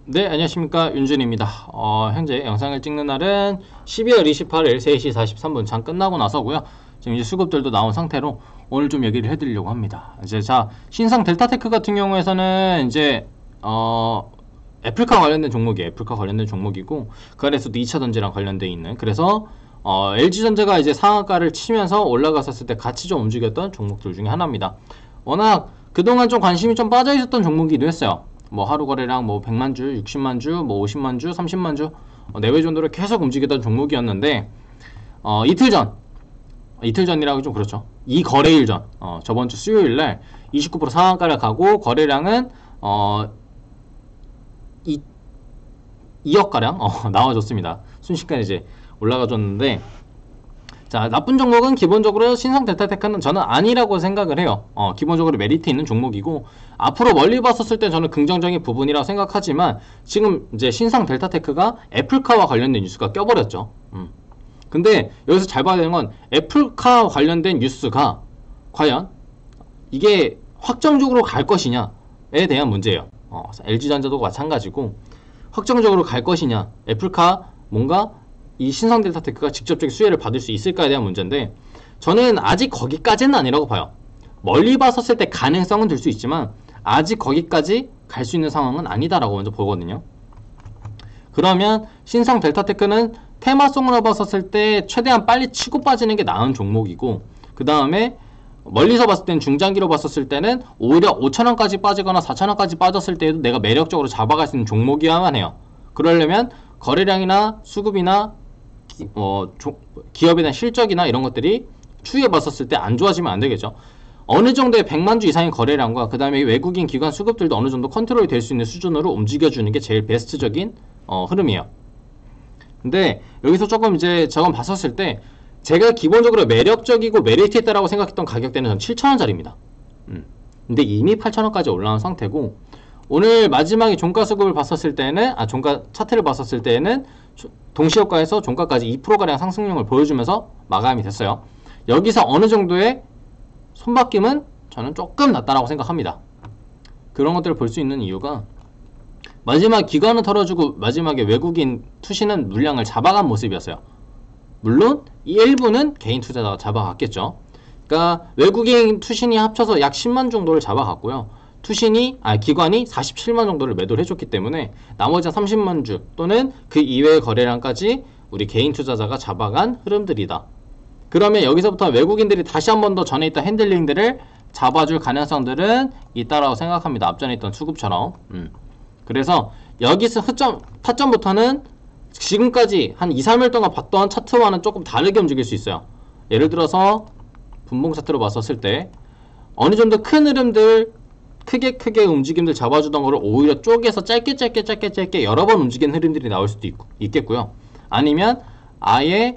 네, 안녕하십니까. 윤준입니다. 현재 영상을 찍는 날은 12월 28일 3시 43분 장 끝나고 나서고요. 지금 이제 수급들도 나온 상태로 오늘 좀 얘기를 해드리려고 합니다. 이제 신상 델타테크 같은 경우에서는 이제 애플카 관련된 종목이에요. 애플카 관련된 종목이고 그 안에서도 2차 전지랑 관련돼 있는, 그래서 LG전자가 이제 상한가를 치면서 올라갔었을 때 같이 좀 움직였던 종목들 중에 하나입니다. 워낙 그동안 좀 관심이 좀 빠져 있었던 종목이기도 했어요. 뭐 하루 거래량 뭐 100만 주, 60만 주, 뭐 50만 주, 30만 주 내외 정도로 계속 움직이던 종목이었는데 이틀 전이라고 좀 그렇죠. 이 거래일 전, 저번 주 수요일 날 29% 상한가를 가고 거래량은 2억 가량 나와줬습니다. 순식간에 이제 올라가줬는데, 자, 나쁜 종목은 기본적으로 신상 델타테크는 저는 아니라고 생각을 해요. 기본적으로 메리트 있는 종목이고 앞으로 멀리 봤었을 때 저는 긍정적인 부분이라고 생각하지만, 지금 이제 신상 델타테크가 애플카와 관련된 뉴스가 껴버렸죠. 근데 여기서 잘 봐야 되는 건 애플카 관련된 뉴스가 과연 이게 확정적으로 갈 것이냐에 대한 문제예요. LG전자도 마찬가지고 확정적으로 갈 것이냐, 애플카 뭔가 이 신상 델타테크가 직접적인 수혜를 받을 수 있을까에 대한 문제인데, 저는 아직 거기까지는 아니라고 봐요. 멀리 봤었을 때 가능성은 들 수 있지만 아직 거기까지 갈 수 있는 상황은 아니다라고 먼저 보거든요. 그러면 신상 델타테크는 테마성으로 봤었을 때 최대한 빨리 치고 빠지는 게 나은 종목이고, 그 다음에 멀리서 봤을 때는, 중장기로 봤었을 때는 오히려 5,000원까지 빠지거나 4,000원까지 빠졌을 때에도 내가 매력적으로 잡아갈 수 있는 종목이어야만 해요. 그러려면 거래량이나 수급이나 기업에 대한 실적이나 이런 것들이 추이해 봤었을 때 안 좋아지면 안 되겠죠. 어느 정도의 100만 주 이상의 거래량과 그 다음에 외국인 기관 수급들도 어느 정도 컨트롤이 될 수 있는 수준으로 움직여주는 게 제일 베스트적인 흐름이에요. 근데 여기서 조금 이제 저건 봤었을 때 제가 기본적으로 매력적이고 메리트 있다라고 생각했던 가격대는 전 7,000원짜리입니다. 근데 이미 8,000원까지 올라온 상태고, 오늘 마지막에 종가 수급을 봤었을 때는, 종가 차트를 봤었을 때는 동시효과에서 종가까지 2%가량 상승률을 보여주면서 마감이 됐어요. 여기서 어느 정도의 손바뀜은 저는 조금 낮다라고 생각합니다. 그런 것들을 볼 수 있는 이유가, 마지막 기관은 털어주고 마지막에 외국인 투시는 물량을 잡아간 모습이었어요. 물론 이 일부는 개인 투자자가 잡아갔겠죠. 그러니까 외국인 투신이 합쳐서 약 10만 정도를 잡아갔고요. 기관이 47만 정도를 매도를 해줬기 때문에 나머지 30만 주 또는 그 이외의 거래량까지 우리 개인 투자자가 잡아간 흐름들이다. 그러면 여기서부터 외국인들이 다시 한 번 더 전에 있던 핸들링들을 잡아줄 가능성들은 있다라고 생각합니다. 앞전에 있던 수급처럼. 그래서 여기서 타점부터는 지금까지 한 2, 3일 동안 봤던 차트와는 조금 다르게 움직일 수 있어요. 예를 들어서 분봉 차트로 봤었을 때 어느 정도 큰 흐름들, 크게 움직임들 잡아주던 거를 오히려 쪼개서 짧게 여러 번 움직이는 흐름들이 나올 수도 있겠고요. 아니면 아예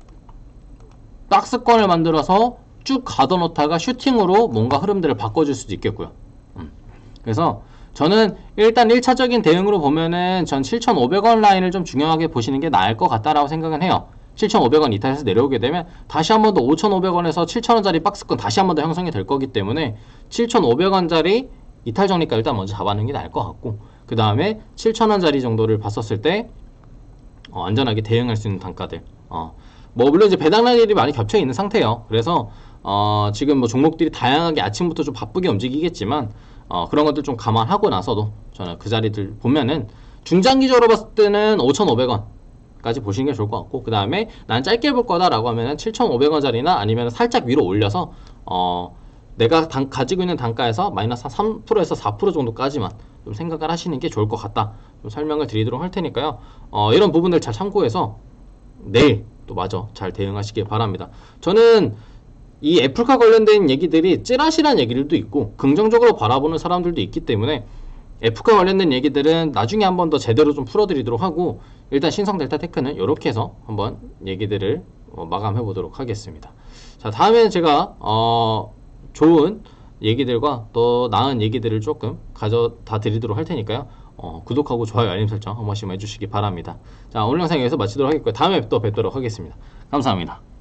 박스권을 만들어서 쭉 가둬놓다가 슈팅으로 뭔가 흐름들을 바꿔줄 수도 있겠고요. 그래서 저는 일단 1차적인 대응으로 보면은 전 7,500원 라인을 좀 중요하게 보시는 게 나을 것 같다라고 생각은 해요. 7,500원 이탈해서 내려오게 되면 다시 한 번 더 5,500원에서 7,000원짜리 박스권 다시 한 번 더 형성이 될 거기 때문에 7,500원짜리 이탈 정리가 일단 먼저 잡아놓는 게 나을 것 같고, 그 다음에 7,000원짜리 정도를 봤었을 때 안전하게 대응할 수 있는 단가들, 뭐 물론 이제 배당날이 많이 겹쳐 있는 상태예요. 그래서 지금 뭐 종목들이 다양하게 아침부터 좀 바쁘게 움직이겠지만 그런 것들 좀 감안하고 나서도 저는 그 자리들 보면은 중장기적으로 봤을 때는 5,500원 까지 보시는 게 좋을 것 같고, 그 다음에 난 짧게 볼 거다 라고 하면은 7,500원짜리나 아니면 살짝 위로 올려서 내가 가지고 있는 단가에서 마이너스 한 3%에서 4% 정도까지만 좀 생각을 하시는 게 좋을 것 같다, 좀 설명을 드리도록 할 테니까요. 이런 부분들 잘 참고해서 내일 또 마저 잘 대응하시길 바랍니다. 저는 이 애플카 관련된 얘기들이 찌라시란 얘기들도 있고 긍정적으로 바라보는 사람들도 있기 때문에 애플카 관련된 얘기들은 나중에 한번 더 제대로 좀 풀어드리도록 하고, 일단 신상 델타테크는 이렇게 해서 한번 얘기들을 마감해 보도록 하겠습니다. 자, 다음에는 제가 좋은 얘기들과 또 나은 얘기들을 조금 가져다 드리도록 할 테니까요. 구독하고 좋아요, 알림 설정 한 번씩 해주시기 바랍니다. 자, 오늘 영상 여기서 마치도록 하겠고요. 다음에 또 뵙도록 하겠습니다. 감사합니다.